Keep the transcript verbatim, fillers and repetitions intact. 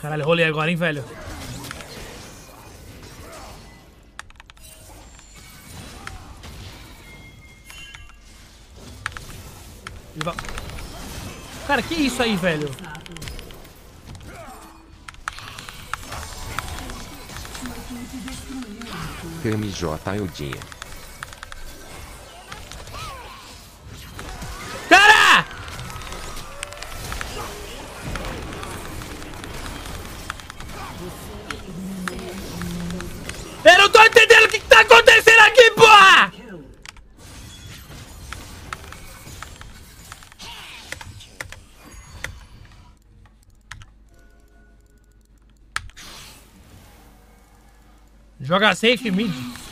Caralho, rolei agora, hein, velho. Cara, que isso aí, velho? M J Ayudinha. Cara! Eu não tô entendendo o que, que tá acontecendo aqui, porra! Joga safe mid.